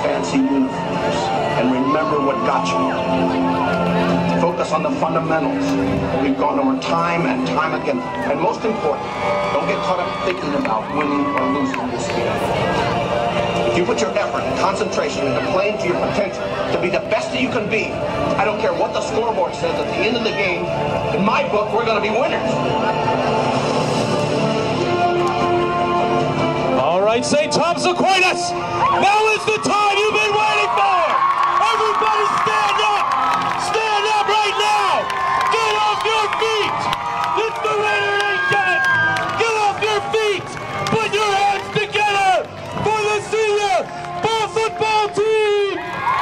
fancy uniforms and remember what got you here. Focus on the fundamentals that we've gone over time and time again. And most important, don't get caught up thinking about winning or losing this game. If you put your effort and concentration into playing to your potential, to be the best that you can be, I don't care what the scoreboard says at the end of the game, in my book, we're going to be winners. All right, St. Thomas Aquinas, now is the time you've been waiting for. Everybody stand up. Stand up right now. Get off your feet. It's the winner ain't done. Get off your feet. Put your hands together for the senior ball football team.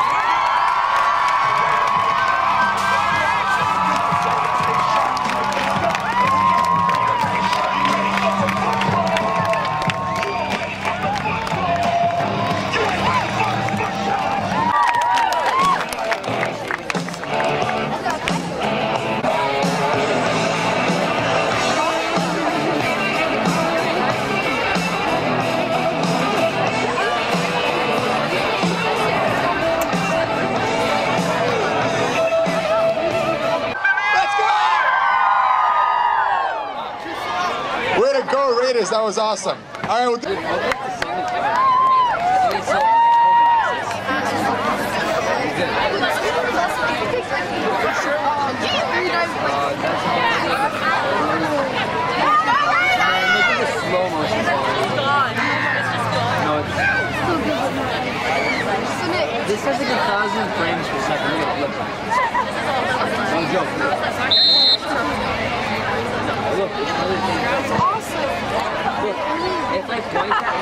Way to go, Raiders. That was awesome. All right. This has like 1,000 frames per second. Look. No joke. Look, that's awesome. Look, if I point at,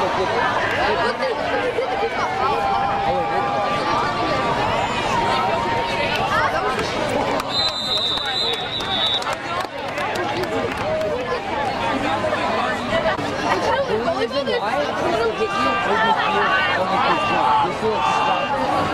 the reason why it'll hit you this will stop.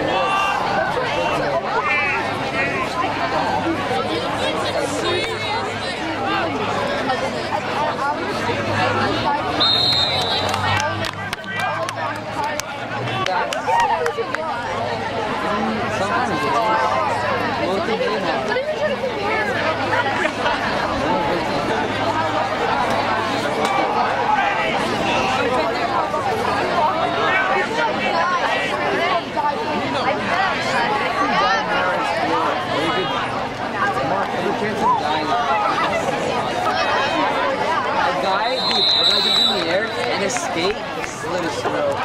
Escape, slit his throat.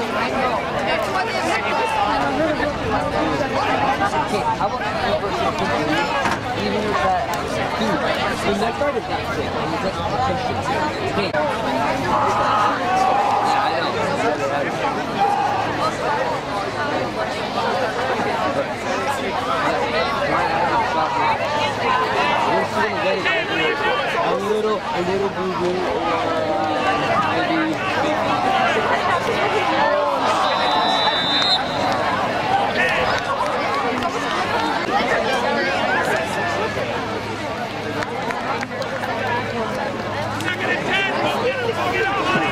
Okay, how about that person even with that? Dude, the neck guard is not sick. He's like a Christian too. Okay. Yeah, I know. A little boo-boo. Second and 10.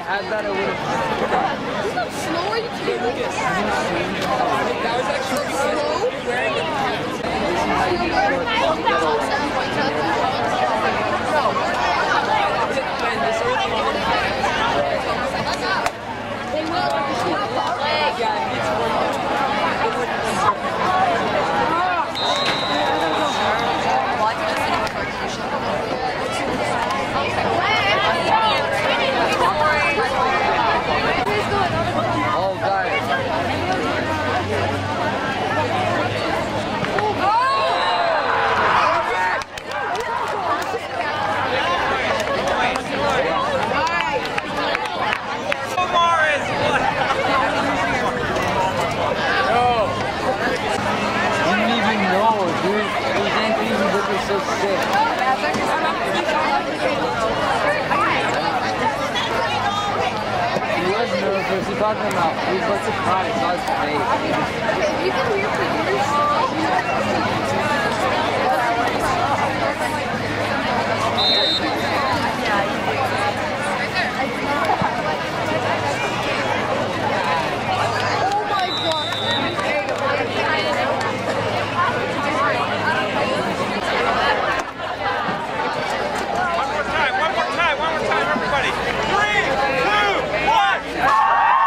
had that, I would have. Slower you can. That was actually slow. They will. Oh, guys. So sick. He was nervous. He thought him out. He was surprised. Saw his face. You've been here for years. Oh my God. One more time, everybody. 3, 2, 1.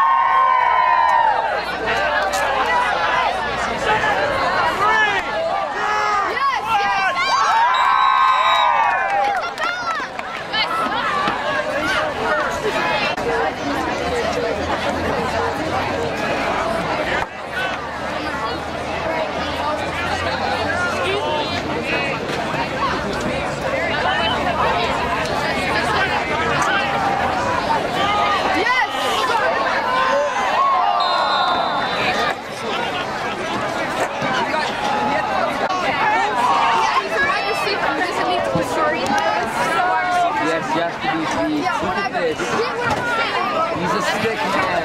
He's a stick man.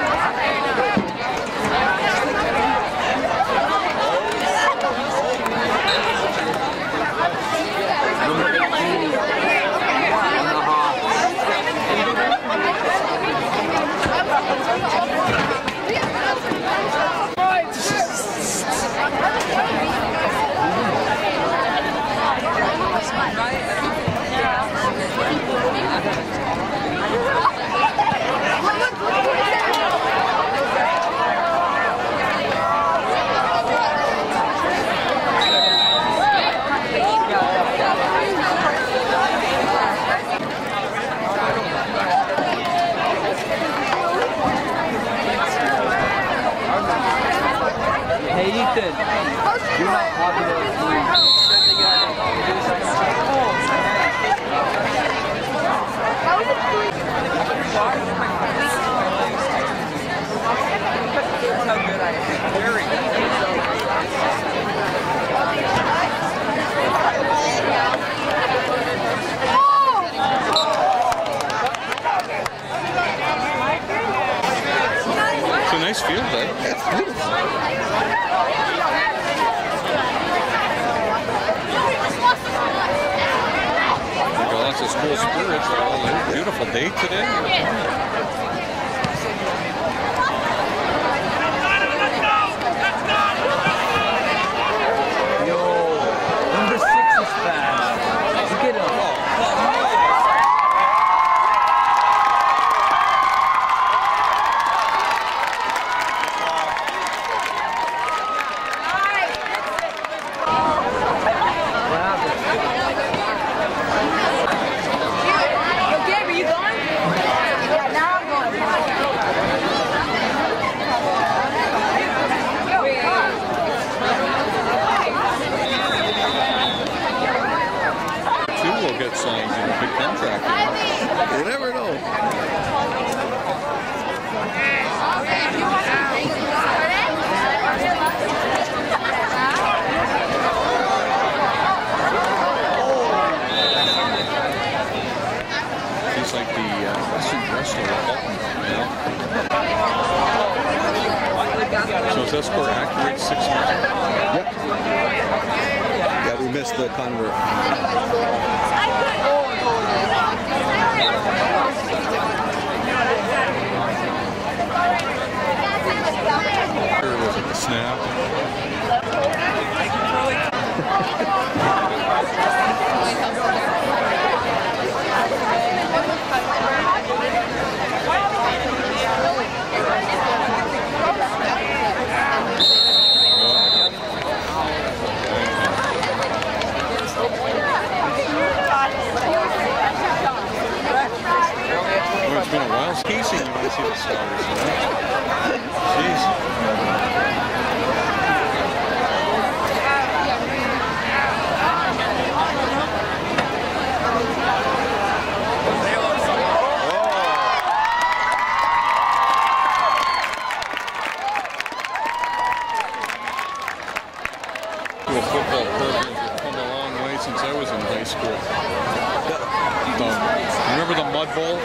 Hey Ethan, you're not popular with me. It's a nice field, though. It's beautiful. We got lots of school spirits. Beautiful day today. Yo, number 6 is fast. Look at him. Will get signed in a big contract. You never know. He's like the Western wrestler of Bolton, you know? So is that score accurate? 6 months? Yep. Yeah, we missed the convert. want to see the stars. Jeez. Football programs have come a long way since I was in high school. Remember the Mud Bowl?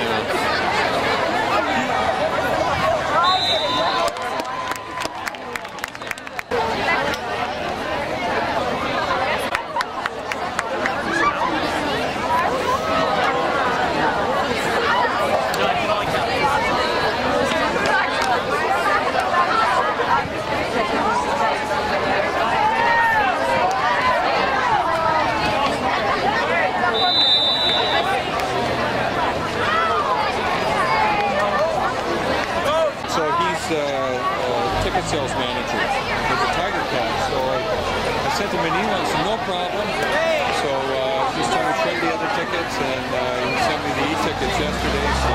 Ticket sales manager with the Tiger Cats. So I sent him an email and said, no problem. So just trying to trade the other tickets, and he sent me the e-tickets yesterday. So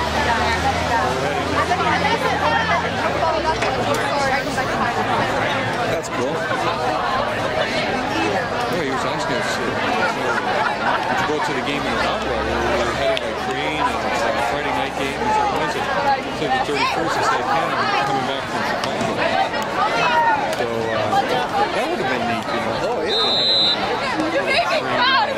that's cool. Yeah, he was asking us to go to the game in Ottawa. We were headed by train, and it's a Friday night game. He said, when is it? So the 31st. I said, man, I'm coming back from Chicago. So that would have been neat, you know. Oh, yeah. You're making me proud.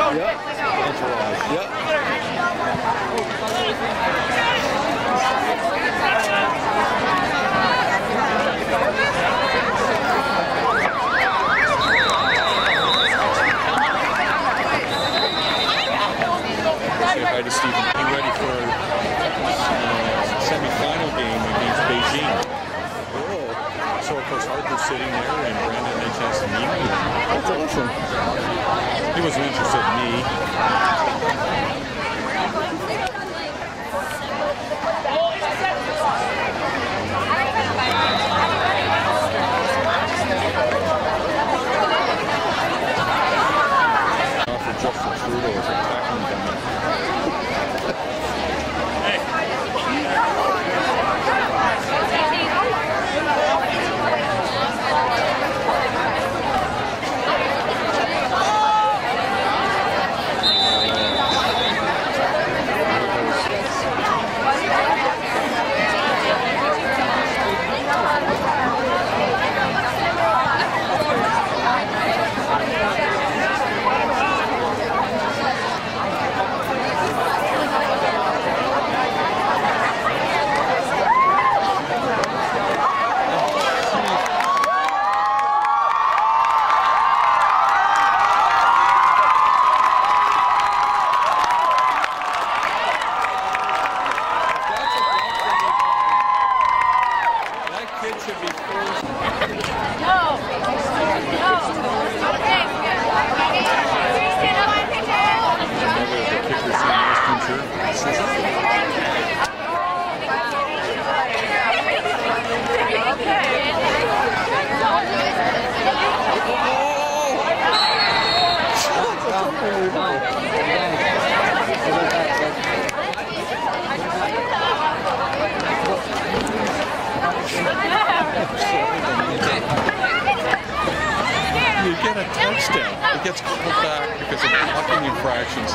Say hi to Stephen. Getting ready for semi-final game against Beijing. Oh, so of course Arthur's sitting there, and Brandon had a chance to meet him. That's awesome. He wasn't interested in me. Offered Justin Trudeau as a tackling gunman. You get a touchdown. It gets called back because of blocking infractions.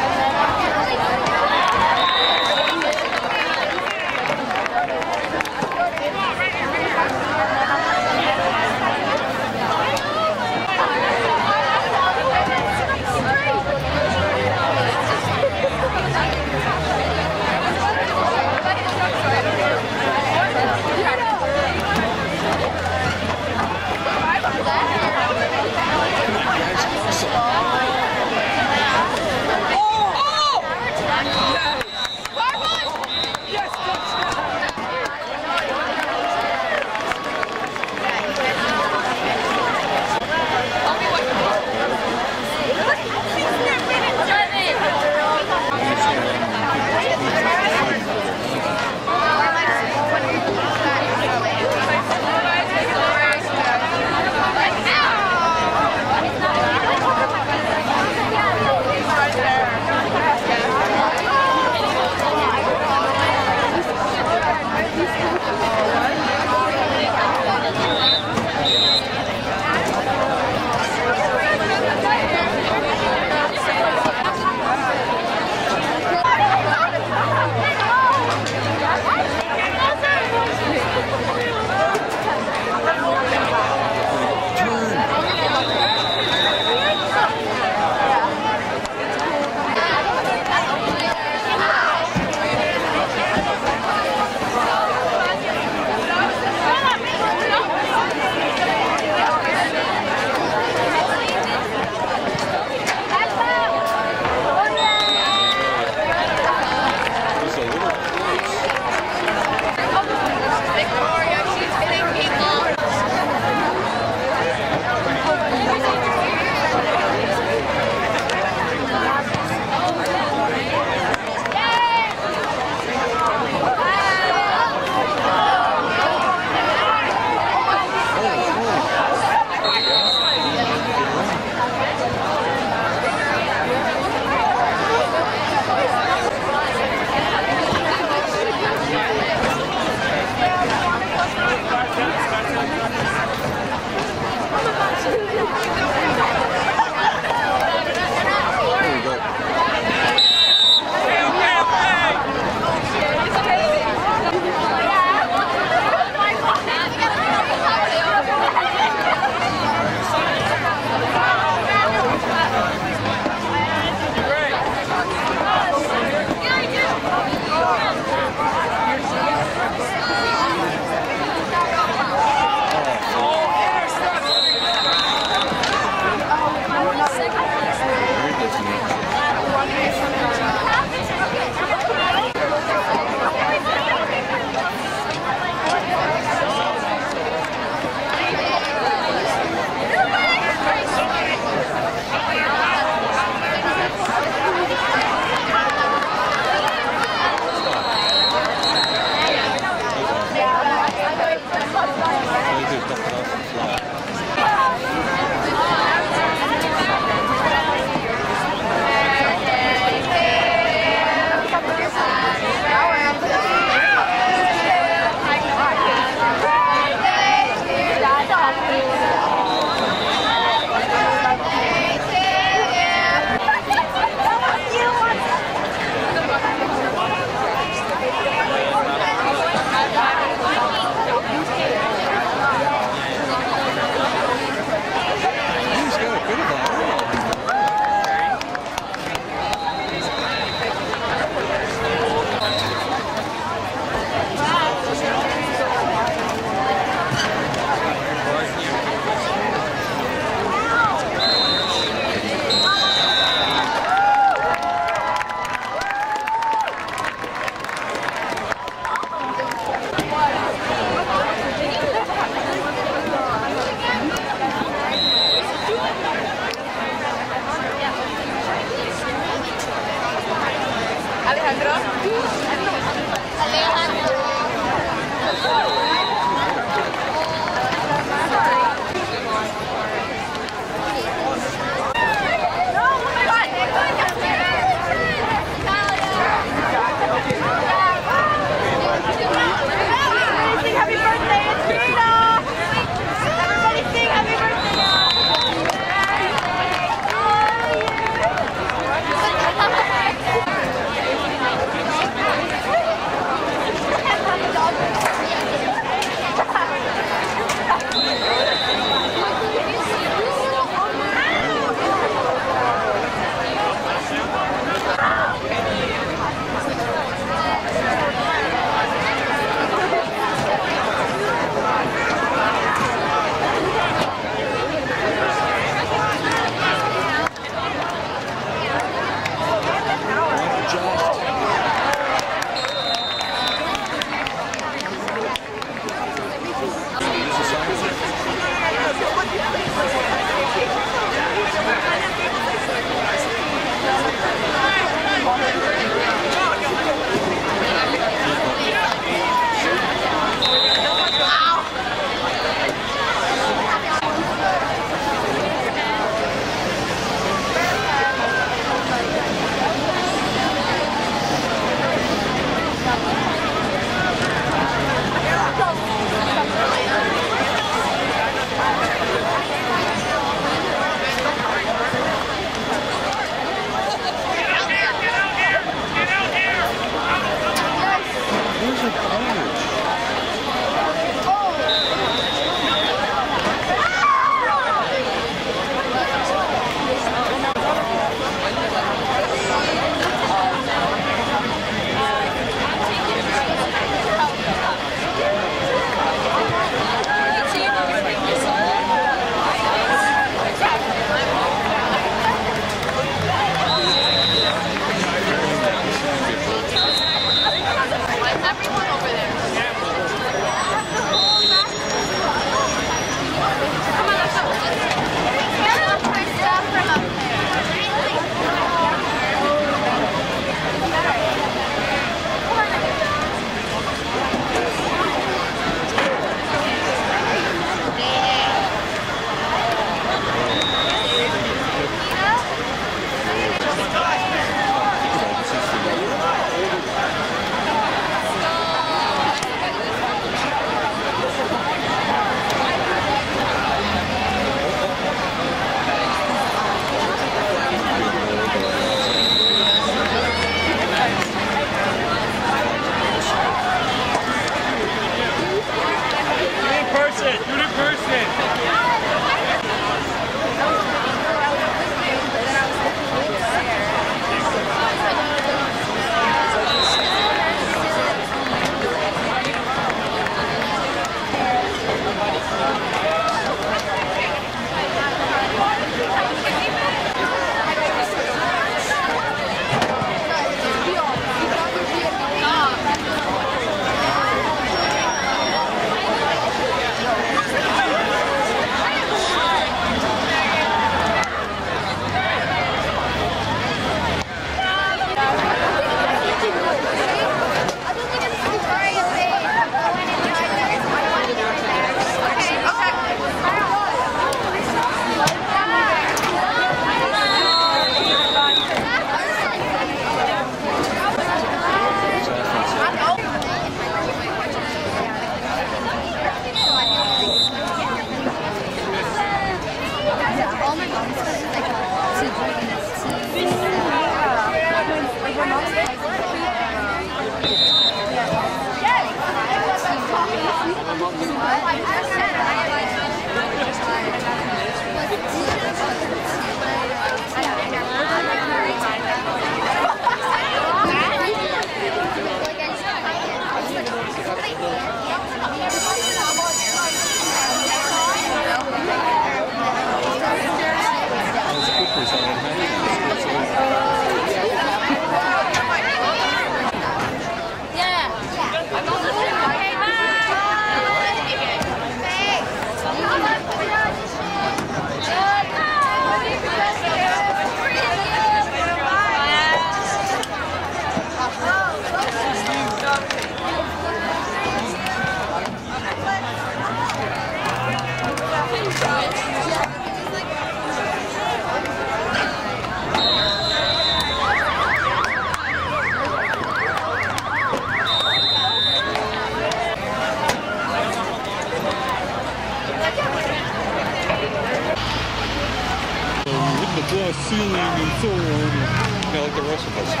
glass ceiling and so on, and, like the rest of us.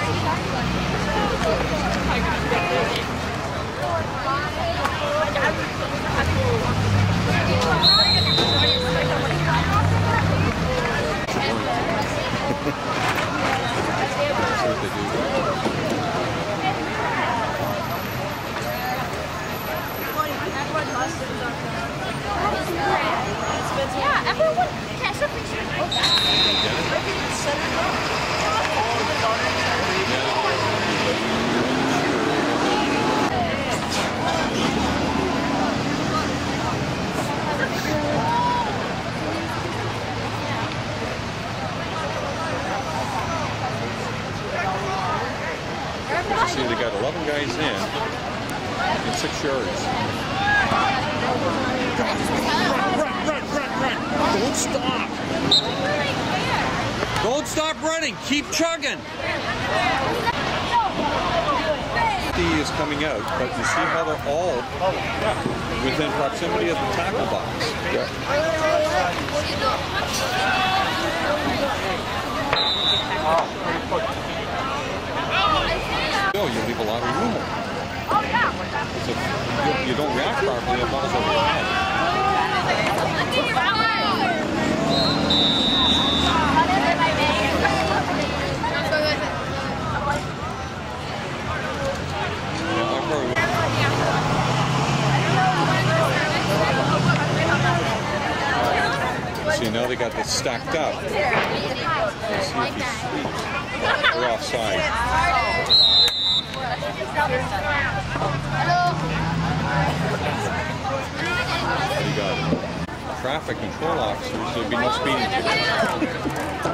That's what they do. Yeah, everyone can See, they got 11 guys in 6 yards. Run. Don't stop. Don't stop running. Keep chugging. He is coming out, but you see how they're all within proximity of the tackle box. You leave a lot of room. If you don't react properly, it falls over your head. See, now they got this stacked up. Let's see if he's sweet. They're offside. You got traffic control officers, there'd be no speeding tickets.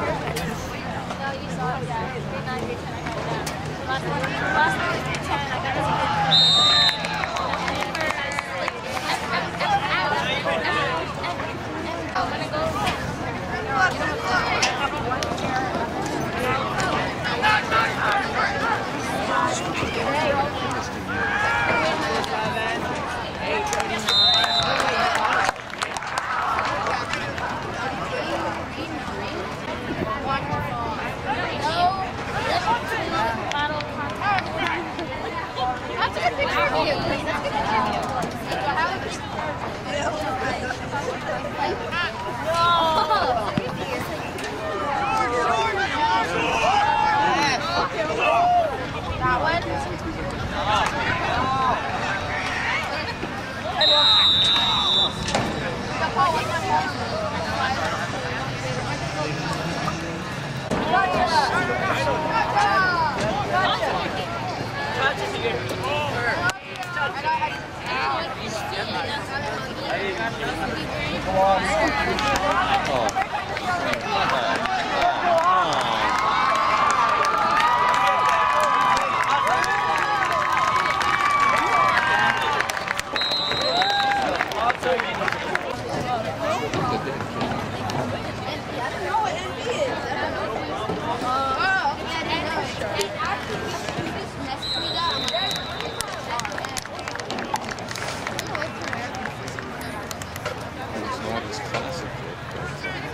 It's not as classic.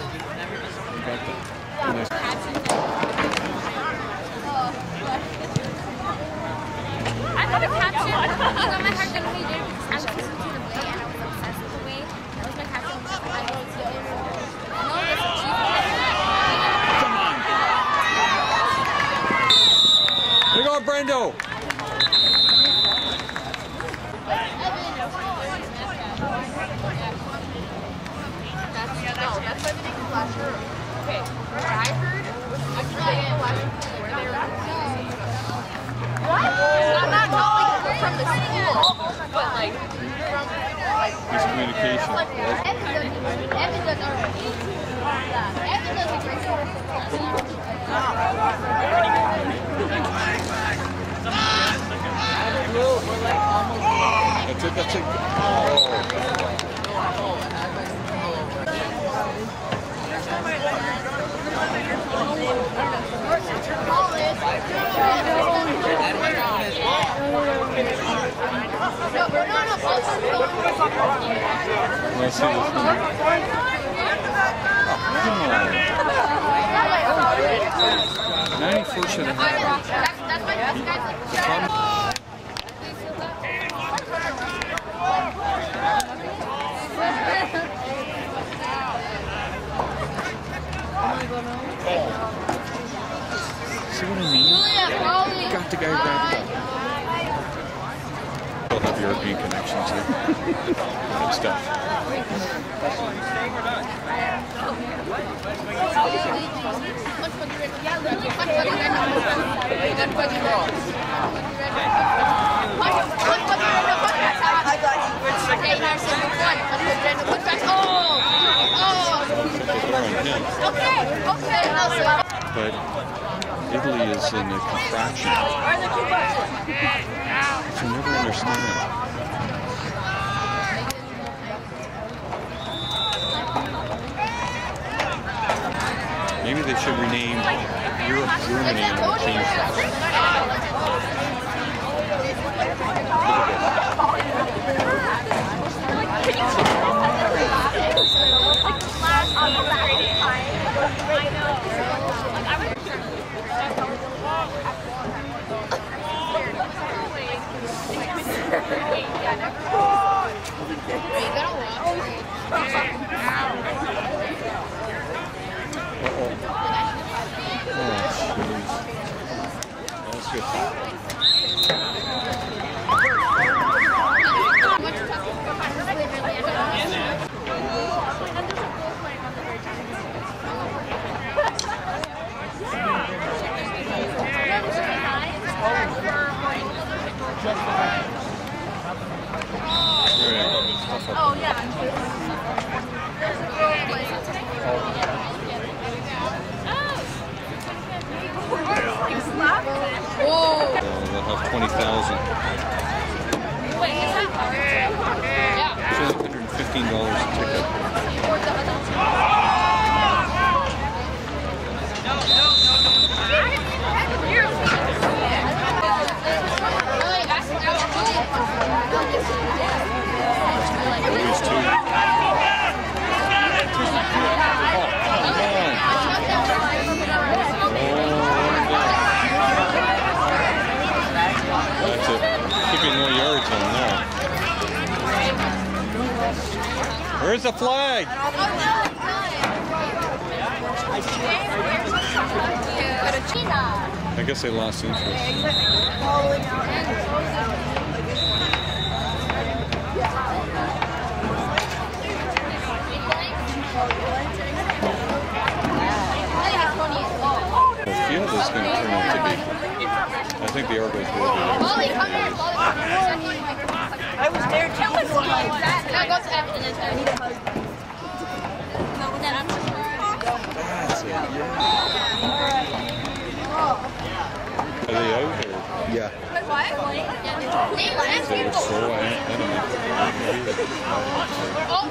trifecta. Nice. I have a caption. It was on my heart that we did because I was listening to the way and I was obsessed with the way. That was my caption. I wrote it. No, it's a cheap caption. Here you go, Brendo. That's why they make the flasher. Okay, what I heard was actually the flasher where they were. What? Not like from the school, but like from Miscommunication. Evan does already. Evan does a great job. That's it, that's it. Oh. Let's see this one. Come on. 94 should have had. That's why these guys like See what I mean? Got the guy back up. They'll have European connections here. Good stuff. But Italy is in a contraction, which I never understand. Maybe they should rename Europe Germany and change that. Oh yeah. Whoa. They'll have 20,000. Wait, is that hard? Yeah. So $115 a ticket. Always too. That's it. Should be no yards on that. Where's the flag? I guess they lost interest. The field is going to turn out to be. I think the Argos will be there. I was there too. Now go to Evan and then need a hug. Are they out here? Yeah. What? They're so animated. Oh,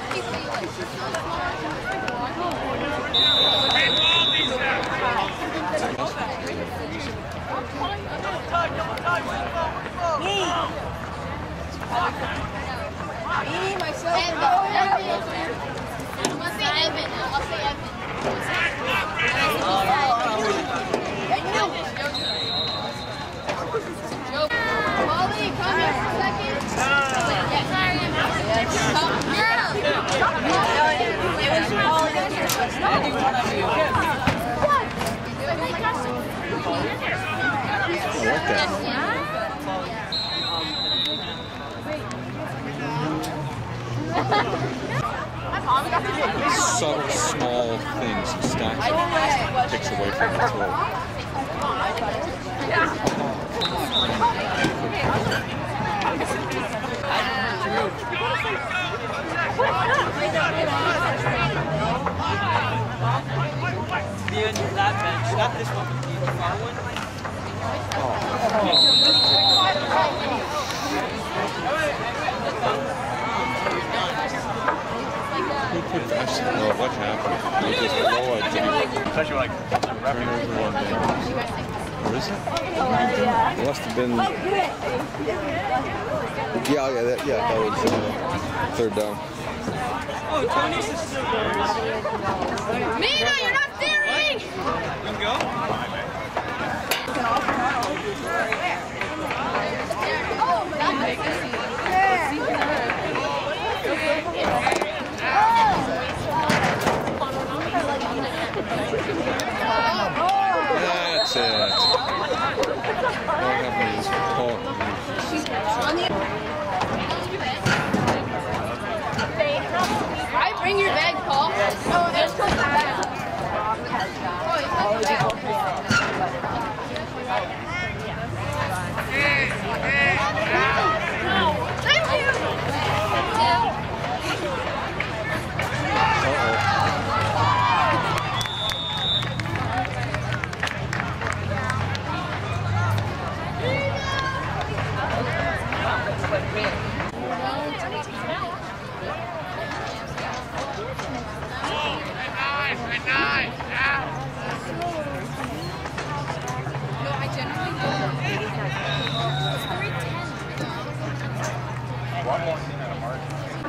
me, myself. Evan. I'll say Evan. like that. Subtle, small things and stacks of takes away from the throw. That bench, not this one, the far one. Who put that? Well, what happened? They just blow it. Turnover on Daniels. Where is it? It must have been. Yeah, that was third down. Oh, Tony's is still there. Mina, you're not steering! Go. That's it. What happened is Paul. Alright, bring your bag, Paul. Oh, there's the bag. Oh, you have the bag. Thank you. No, I genuinely don't. One more thing out of margin.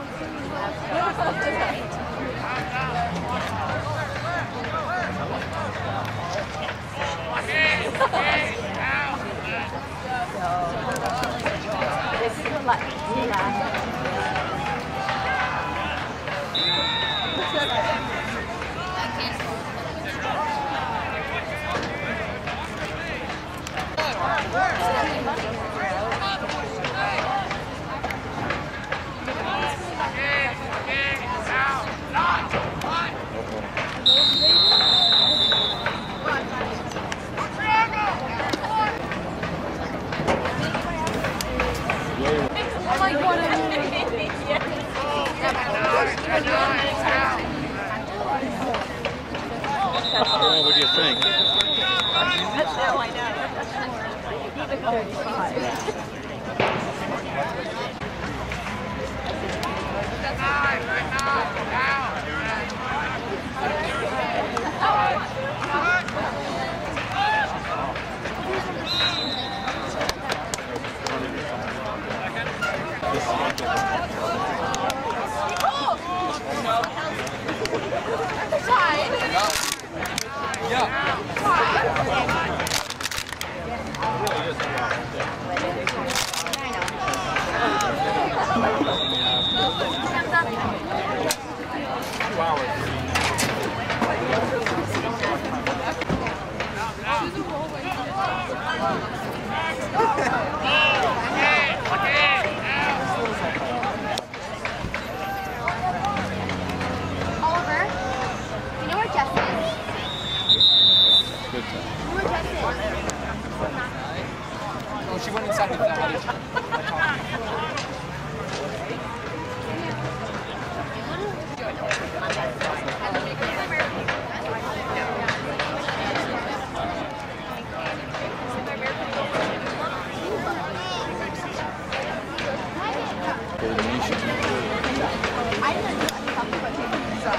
Well, what do you think? Oliver, you know where Jess is? Good time. Where Jess is? Oh, she went inside with that. Coordination. I didn't know something about taking pizza.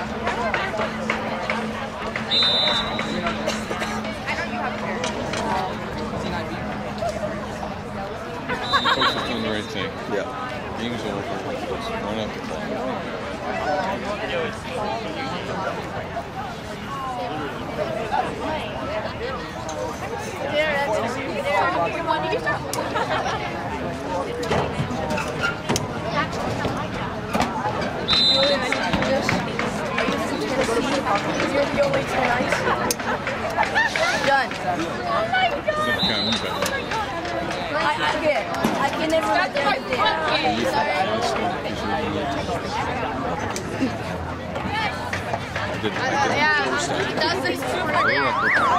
I know you have hair. Coach is doing the right thing. Yeah. Game's over. Run out the clock. When did you start? You're You'll wait till night. Done. I can never let them do that. Yeah, he does this super there.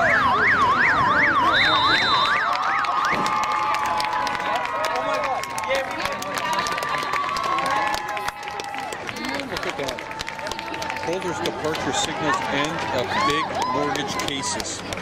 Look at that. Boulder's departure signals end of big mortgage cases.